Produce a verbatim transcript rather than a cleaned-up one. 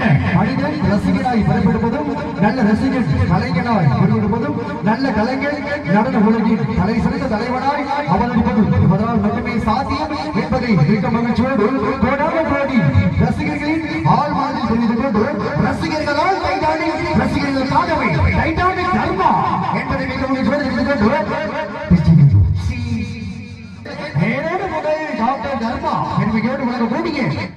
மனிதன் ரசிகனாய் பெறப்படுவதும் நல்ல ரசிகன் கலைஞனாய் பெறுவதும் நல்ல கலைஞர் நடன உலகின் தலை சிறந்த தலைவனாய் அவதரிப்பதும் இவரால் மட்டுமே சாத்தியம் என்பதை மிக மகிழ்ச்சியோடு கோடான கோடி ரசிகர்களின் ஆள் மனதில் தெரிந்து கொண்டு ரசிகர்களால் டைட்டானிக் ரசிகர்கள் காணவே டைட்டானிக் தர்மா என்பதை மிக மகிழ்ச்சியோடு தெரிந்து கொண்டு டாக்டர் தர்மா என்பதை கேட்டு உலக கூடிய